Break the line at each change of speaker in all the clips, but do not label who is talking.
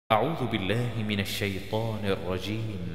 أعوذ بالله من الشيطان الرجيم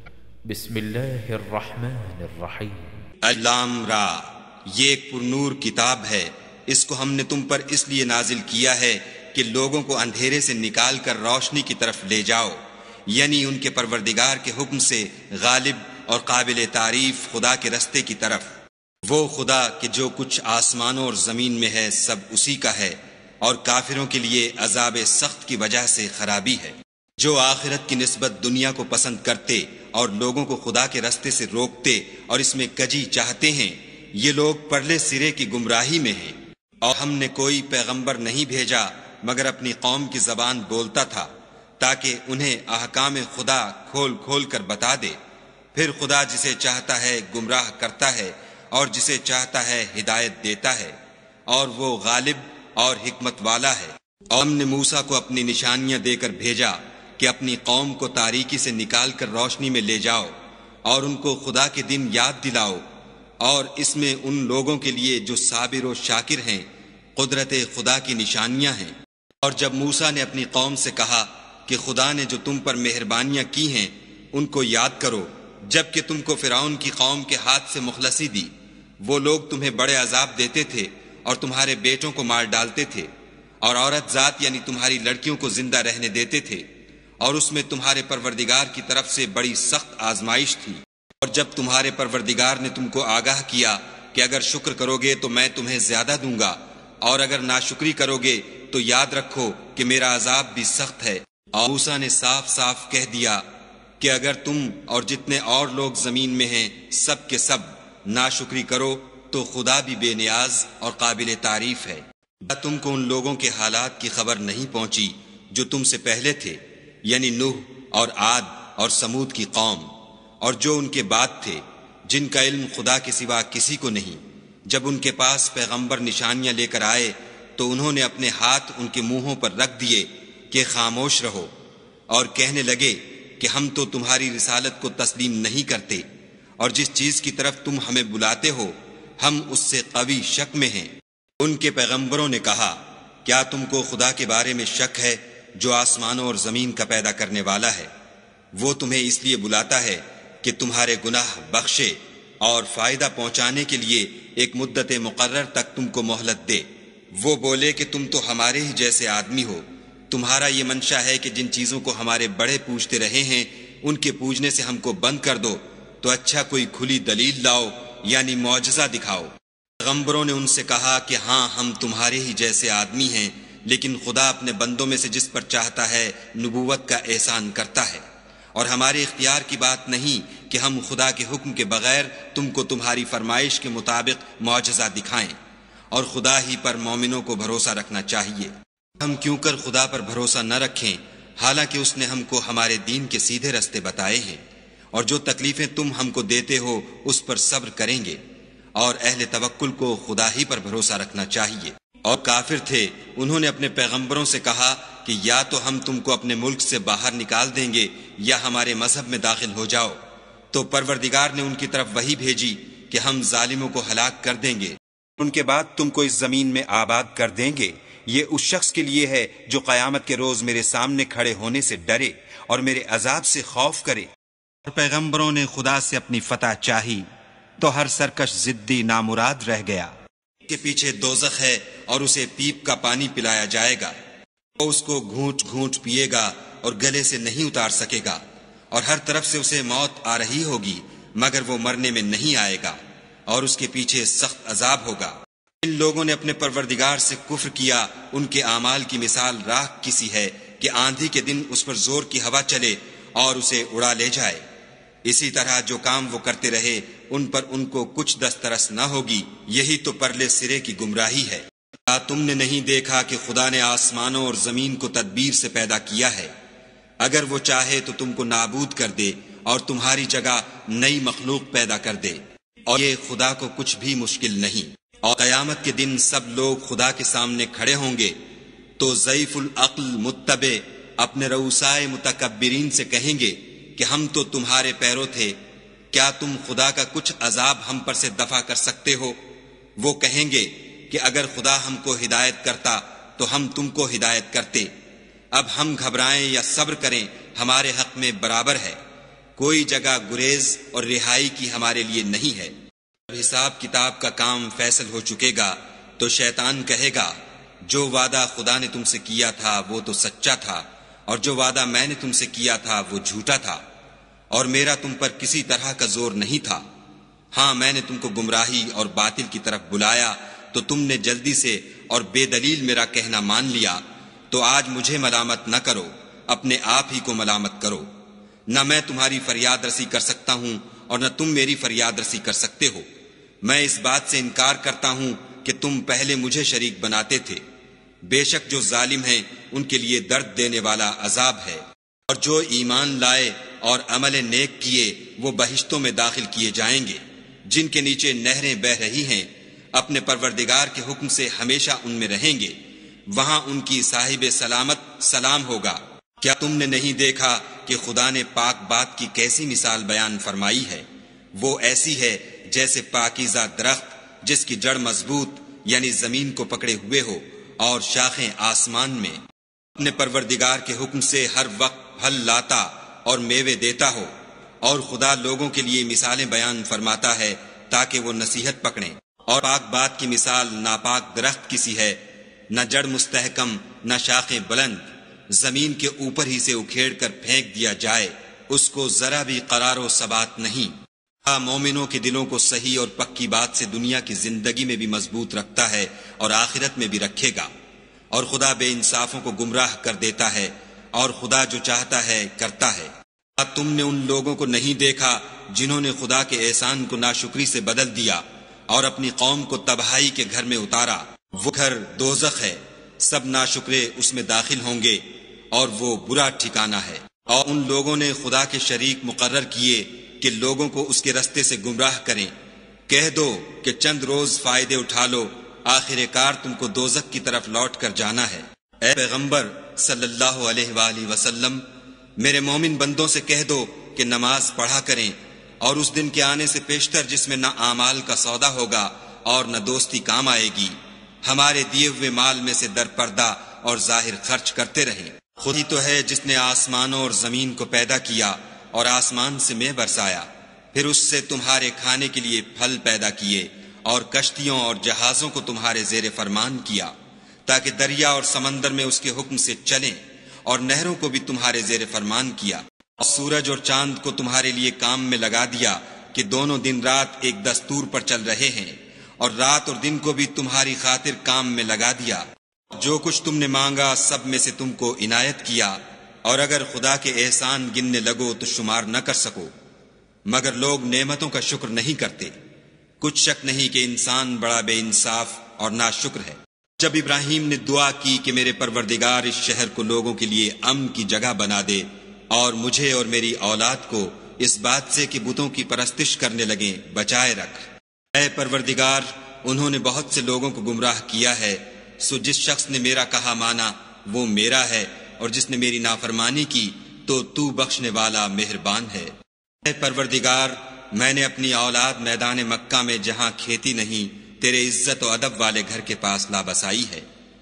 بسم الله الرحمن الرحيم
اللام را، یہ ایک پرنور کتاب ہے، اس کو ہم نے تم پر اس لیے نازل کیا ہے کہ لوگوں کو اندھیرے سے نکال کر روشنی کی طرف لے جاؤ، یعنی ان کے پروردگار کے حکم سے غالب اور قابل تعریف خدا کے رستے کی طرف۔ وہ خدا کہ جو کچھ آسمانوں اور زمین میں ہے سب اسی کا ہے، اور کافروں کے لیے عذاب سخت کی وجہ سے خرابی ہے۔ جو آخرت کی نسبت دنیا کو پسند کرتے اور لوگوں کو خدا کے رستے سے روکتے اور اس میں کجی چاہتے ہیں، یہ لوگ پرلے سرے کی گمراہی میں ہیں۔ اور ہم نے کوئی پیغمبر نہیں بھیجا مگر اپنی قوم کی زبان بولتا تھا، تاکہ انہیں احکام خدا کھول کھول کر بتا دے۔ پھر خدا جسے چاہتا ہے گمراہ کرتا ہے اور جسے چاہتا ہے ہدایت دیتا ہے، اور وہ غالب اور حکمت والا ہے۔ اور ہم نے موسیٰ کو اپنی نشانیاں دے کر بھیجا کہ اپنی قوم کو تاریکی سے نکال کر روشنی میں لے جاؤ، اور ان کو خدا کے دن یاد دلاؤ، اور اس میں ان لوگوں کے لیے جو صابر و شاکر ہیں قدرت خدا کی نشانیاں ہیں۔ اور جب موسیٰ نے اپنی قوم سے کہا کہ خدا نے جو تم پر مہربانیاں کی ہیں ان کو یاد کرو، جب کہ تم کو فرعون کی قوم کے ہاتھ سے مخلصی دی، وہ لوگ تمہیں بڑے عذاب دیتے تھے اور تمہارے بیٹوں کو مار ڈالتے تھے، اور عورت ذات یعنی تمہاری لڑکیوں کو زندہ رہنے دیتے تھے، اور اس میں تمہارے پروردگار کی طرف سے بڑی سخت آزمائش تھی۔ اور جب تمہارے پروردگار نے تم کو آگاہ کیا کہ اگر شکر کرو گے تو میں تمہیں زیادہ دوں گا، اور اگر ناشکری کرو گے تو یاد رکھو کہ میرا عذاب بھی سخت ہے۔ اور موسیٰ نے صاف صاف کہہ دیا کہ اگر تم اور جتنے اور لوگ زمین میں ہیں سب کے سب ناشکری کرو تو خدا بھی بے نیاز اور قابل تعریف ہے۔ کیا تم کو ان لوگوں کے حالات کی خبر نہیں پہنچی جو تم سے پہلے تھے، یعنی نوح اور عاد اور سمود کی قوم، اور جو ان کے بعد تھے، جن کا علم خدا کے سوا کسی کو نہیں۔ جب ان کے پاس پیغمبر نشانیاں لے کر آئے تو انہوں نے اپنے ہاتھ ان کے منہوں پر رکھ دیے کہ خاموش رہو، اور کہنے لگے کہ ہم تو تمہاری رسالت کو تسلیم نہیں کرتے، اور جس چیز کی طرف تم ہمیں بلاتے ہو ہم اس سے قوی شک میں ہیں۔ ان کے پیغمبروں نے کہا، کیا تم کو خدا کے بارے میں شک ہے جو آسمانوں اور زمین کا پیدا کرنے والا ہے؟ وہ تمہیں اس لیے بلاتا ہے کہ تمہارے گناہ بخشے اور فائدہ پہنچانے کے لیے ایک مدت مقرر تک تم کو مہلت دے۔ وہ بولے کہ تم تو ہمارے ہی جیسے آدمی ہو، تمہارا یہ منشا ہے کہ جن چیزوں کو ہمارے بڑے پوجتے رہے ہیں ان کے پوجنے سے ہم کو بند کر دو، تو اچھا کوئی کھلی دلیل لاؤ، یعنی معجزہ دکھاؤ۔ پیغمبروں نے ان سے کہا کہ ہاں ہم تمہارے ہی جیسے آدمی ہیں، لیکن خدا اپنے بندوں میں سے جس پر چاہتا ہے نبوت کا احسان کرتا ہے، اور ہمارے اختیار کی بات نہیں کہ ہم خدا کے حکم کے بغیر تم کو تمہاری فرمائش کے مطابق معجزہ دکھائیں، اور خدا ہی پر مومنوں کو بھروسہ رکھنا چاہیے۔ ہم کیوں کر خدا پر بھروسہ نہ رکھیں حالانکہ اس نے ہم کو ہمارے دین کے سیدھے رستے بتائے ہیں، اور جو تکلیفیں تم ہم کو دیتے ہو اس پر صبر کریں گے، اور اہل توکل کو خدا ہی پر بھروسہ رکھنا چاہیے۔ اور کافر تھے، انہوں نے اپنے پیغمبروں سے کہا کہ یا تو ہم تم کو اپنے ملک سے باہر نکال دیں گے یا ہمارے مذہب میں داخل ہو جاؤ، تو پروردگار نے ان کی طرف وحی بھیجی کہ ہم ظالموں کو ہلاک کر دیں گے، ان کے بعد تم کو اس زمین میں آباد کر دیں گے۔ یہ اس شخص کے لیے ہے جو قیامت کے روز میرے سامنے کھڑے ہونے سے ڈرے اور میرے عذاب سے خوف کرے۔ اور پیغمبروں نے خدا سے اپنی فتح چاہی تو ہر سرکش ضدی نامراد رہ گیا۔ کے پیچھے دوزخ ہے اور اسے پیپ کا پانی پلایا جائے گا، وہ اس کو گھونٹ گھونٹ پیے گا اور گلے سے نہیں اتار سکے گا، اور ہر طرف سے اسے موت آ رہی ہوگی مگر وہ مرنے میں نہیں آئے گا، اور اس کے پیچھے سخت عذاب ہوگا۔ ان لوگوں نے اپنے پروردگار سے کفر کیا، ان کے اعمال کی مثال راکھ کی سی ہے کہ آندھی کے دن اس پر زور کی ہوا چلے اور اسے اڑا لے جائے۔ اسی طرح جو کام وہ کرتے رہے ان پر ان کو کچھ دسترس نہ ہوگی، یہی تو پرلے سرے کی گمراہی ہے۔ کیا تم نے نہیں دیکھا کہ خدا نے آسمانوں اور زمین کو تدبیر سے پیدا کیا ہے؟ اگر وہ چاہے تو تم کو نابود کر دے اور تمہاری جگہ نئی مخلوق پیدا کر دے، اور یہ خدا کو کچھ بھی مشکل نہیں۔ اور قیامت کے دن سب لوگ خدا کے سامنے کھڑے ہوں گے تو ضعیف العقل متبع اپنے رؤسائے متکبرین سے کہیں گے کہ ہم تو تمہارے پیرو تھے، کیا تم خدا کا کچھ عذاب ہم پر سے دفع کر سکتے ہو؟ وہ کہیں گے کہ اگر خدا ہم کو ہدایت کرتا تو ہم تم کو ہدایت کرتے، اب ہم گھبرائیں یا صبر کریں ہمارے حق میں برابر ہے، کوئی جگہ گریز اور رہائی کی ہمارے لیے نہیں ہے۔ جب حساب کتاب کا کام فیصل ہو چکے گا تو شیطان کہے گا جو وعدہ خدا نے تم سے کیا تھا وہ تو سچا تھا، اور جو وعدہ میں نے تم سے کیا تھا وہ جھوٹا تھا، اور میرا تم پر کسی طرح کا زور نہیں تھا۔ ہاں میں نے تم کو گمراہی اور باطل کی طرف بلایا تو تم نے جلدی سے اور بے دلیل میرا کہنا مان لیا، تو آج مجھے ملامت نہ کرو، اپنے آپ ہی کو ملامت کرو۔ نہ میں تمہاری فریاد رسی کر سکتا ہوں اور نہ تم میری فریاد رسی کر سکتے ہو۔ میں اس بات سے انکار کرتا ہوں کہ تم پہلے مجھے شریک بناتے تھے۔ بے شک جو ظالم ہیں ان کے لیے درد دینے والا عذاب ہے، اور جو ایمان لائے اور عمل نیک کیے وہ بہشتوں میں داخل کیے جائیں گے جن کے نیچے نہریں بہ رہی ہیں، اپنے پروردگار کے حکم سے ہمیشہ ان میں رہیں گے، وہاں ان کی صاحب سلامت سلام ہوگا۔ کیا تم نے نہیں دیکھا کہ خدا نے پاک بات کی کیسی مثال بیان فرمائی ہے؟ وہ ایسی ہے جیسے پاکیزہ درخت جس کی جڑ مضبوط یعنی زمین کو پکڑے ہوئے ہو اور شاخیں آسمان میں، اپنے پروردگار کے حکم سے ہر وقت پھل لاتا اور میوے دیتا ہو۔ اور خدا لوگوں کے لیے مثالیں بیان فرماتا ہے تاکہ وہ نصیحت پکڑیں۔ اور پاک بات کی مثال ناپاک درخت کی سی ہے، نہ جڑ مستحکم نہ شاخیں بلند، زمین کے اوپر ہی سے اکھیڑ کر پھینک دیا جائے، اس کو ذرا بھی قرار و ثبات نہیں۔ مومنوں کے دلوں کو صحیح اور پکی بات سے دنیا کی زندگی میں بھی مضبوط رکھتا ہے اور آخرت میں بھی رکھے گا، اور خدا بے انصافوں کو گمراہ کر دیتا ہے، اور خدا جو چاہتا ہے کرتا ہے۔ تم نے ان لوگوں کو نہیں دیکھا جنہوں نے خدا کے احسان کو ناشکری سے بدل دیا اور اپنی قوم کو تباہی کے گھر میں اتارا؟ وہ گھر دوزخ ہے، سب ناشکرے اس میں داخل ہوں گے، اور وہ برا ٹھکانہ ہے۔ اور ان لوگوں نے خدا کے شریک مقرر کیے کہ لوگوں کو اس کے رستے سے گمراہ کریں۔ کہہ دو کہ چند روز فائدے اٹھا لو، آخر کار تم کو دوزخ کی طرف لوٹ کر جانا ہے۔ اے پیغمبر صلی اللہ علیہ وآلہ وسلم، میرے مومن بندوں سے کہہ دو کہ نماز پڑھا کریں، اور اس دن کے آنے سے پیشتر جس میں نہ اعمال کا سودا ہوگا اور نہ دوستی کام آئے گی، ہمارے دیے ہوئے مال میں سے در پردہ اور ظاہر خرچ کرتے رہیں۔ خود ہی تو ہے جس نے آسمانوں اور زمین کو پیدا کیا اور آسمان سے مے برسایا، پھر اس سے تمہارے کھانے کے لیے پھل پیدا کیے، اور کشتیوں اور جہازوں کو تمہارے زیر فرمان کیا تاکہ دریا اور سمندر میں اس کے حکم سے چلیں، اور نہروں کو بھی تمہارے زیر فرمان کیا، اور سورج اور چاند کو تمہارے لیے کام میں لگا دیا کہ دونوں دن رات ایک دستور پر چل رہے ہیں، اور رات اور دن کو بھی تمہاری خاطر کام میں لگا دیا۔ جو کچھ تم نے مانگا سب میں سے تم کو عنایت کیا، اور اگر خدا کے احسان گننے لگو تو شمار نہ کر سکو، مگر لوگ نعمتوں کا شکر نہیں کرتے۔ کچھ شک نہیں کہ انسان بڑا بے انصاف اور ناشکر ہے۔ جب ابراہیم نے دعا کی کہ میرے پروردگار اس شہر کو لوگوں کے لیے امن کی جگہ بنا دے، اور مجھے اور میری اولاد کو اس بات سے کہ بتوں کی پرستش کرنے لگیں بچائے رکھ۔ اے پروردگار، انہوں نے بہت سے لوگوں کو گمراہ کیا ہے، سو جس شخص نے میرا کہا مانا وہ میرا ہے، اور جس نے میری نافرمانی کی تو بخشنے والا مہربان ہے۔ اے پروردگار، میں نے اپنی اولاد میدان مکہ میں جہاں کھیتی نہیں تیرے عزت و ادب والے گھر کے پاس لابسائی ہے۔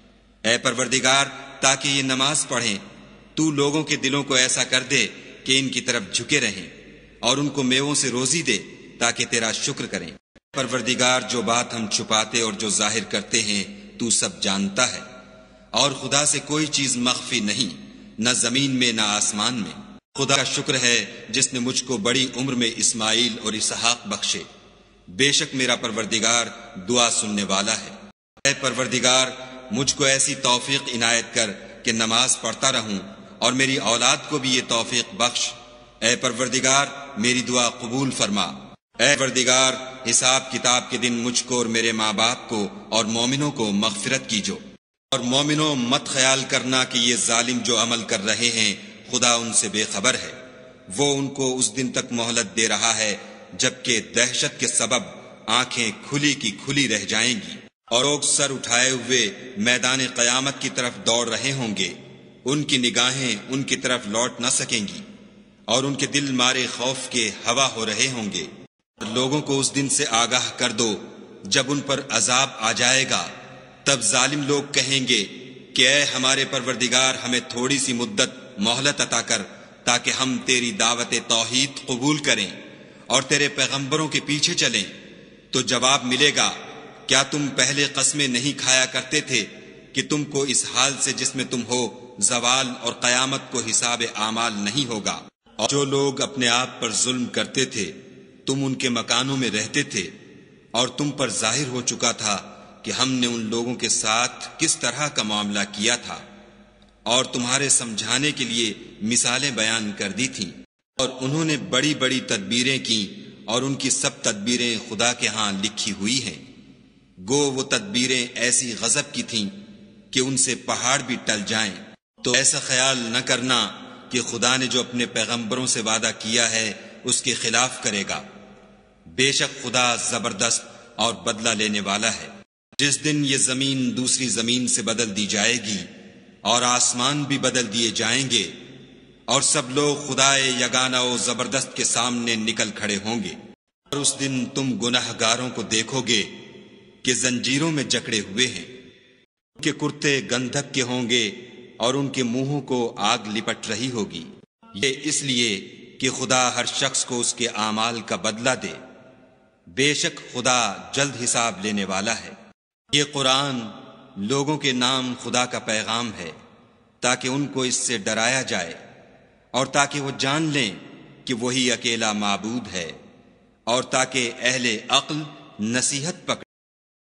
اے پروردگار، تاکہ یہ نماز پڑھیں، تو لوگوں کے دلوں کو ایسا کر دے کہ ان کی طرف جھکے رہیں، اور ان کو میووں سے روزی دے تاکہ تیرا شکر کریں۔ پروردگار، جو بات ہم چھپاتے اور جو ظاہر کرتے ہیں تو سب جانتا ہے، اور خدا سے کوئی چیز مخفی نہیں، نہ زمین میں نہ آسمان میں۔ خدا کا شکر ہے جس نے مجھ کو بڑی عمر میں اسماعیل اور اسحاق بخشے، بے شک میرا پروردگار دعا سننے والا ہے۔ اے پروردگار، مجھ کو ایسی توفیق عنایت کر کہ نماز پڑھتا رہوں، اور میری اولاد کو بھی یہ توفیق بخش۔ اے پروردگار، میری دعا قبول فرما۔ اے پروردگار، حساب کتاب کے دن مجھ کو اور میرے ماں باپ کو اور مومنوں کو مغفرت کیجو۔ اور مومنوں، مت خیال کرنا کہ یہ ظالم جو عمل کر رہے ہیں خدا ان سے بے خبر ہے، وہ ان کو اس دن تک مہلت دے رہا ہے جبکہ دہشت کے سبب آنکھیں کھلی کی کھلی رہ جائیں گی، اور لوگ سر اٹھائے ہوئے میدان قیامت کی طرف دوڑ رہے ہوں گے، ان کی نگاہیں ان کی طرف لوٹ نہ سکیں گی، اور ان کے دل مارے خوف کے ہوا ہو رہے ہوں گے۔ لوگوں کو اس دن سے آگاہ کر دو جب ان پر عذاب آ جائے گا، تب ظالم لوگ کہیں گے کہ اے ہمارے پروردگار ہمیں تھوڑی سی مدت مہلت عطا کر تاکہ ہم تیری دعوت توحید قبول کریں اور تیرے پیغمبروں کے پیچھے چلیں، تو جواب ملے گا کیا تم پہلے قسمیں نہیں کھایا کرتے تھے کہ تم کو اس حال سے جس میں تم ہو زوال اور قیامت کو حساب اعمال نہیں ہوگا؟ اور جو لوگ اپنے آپ پر ظلم کرتے تھے تم ان کے مکانوں میں رہتے تھے، اور تم پر ظاہر ہو چکا تھا کہ ہم نے ان لوگوں کے ساتھ کس طرح کا معاملہ کیا تھا، اور تمہارے سمجھانے کے لیے مثالیں بیان کر دی تھیں، اور انہوں نے بڑی بڑی تدبیریں کی، اور ان کی سب تدبیریں خدا کے ہاں لکھی ہوئی ہیں۔ گو وہ تدبیریں ایسی غضب کی تھیں کہ ان سے پہاڑ بھی ٹل جائیں، تو ایسا خیال نہ کرنا کہ خدا نے جو اپنے پیغمبروں سے وعدہ کیا ہے اس کے خلاف کرے گا۔ بے شک خدا زبردست اور بدلہ لینے والا ہے۔ جس دن یہ زمین دوسری زمین سے بدل دی جائے گی اور آسمان بھی بدل دیے جائیں گے، اور سب لوگ خدائے یگانہ و زبردست کے سامنے نکل کھڑے ہوں گے، اور اس دن تم گناہ گاروں کو دیکھو گے کہ زنجیروں میں جکڑے ہوئے ہیں، ان کے کرتے گندھک کے ہوں گے اور ان کے منہوں کو آگ لپٹ رہی ہوگی۔ یہ اس لیے کہ خدا ہر شخص کو اس کے اعمال کا بدلہ دے، بے شک خدا جلد حساب لینے والا ہے۔ یہ قرآن لوگوں کے نام خدا کا پیغام ہے تاکہ ان کو اس سے ڈرایا جائے اور تاکہ وہ جان لیں کہ وہی اکیلا معبود ہے، اور تاکہ اہل عقل نصیحت پکڑیں۔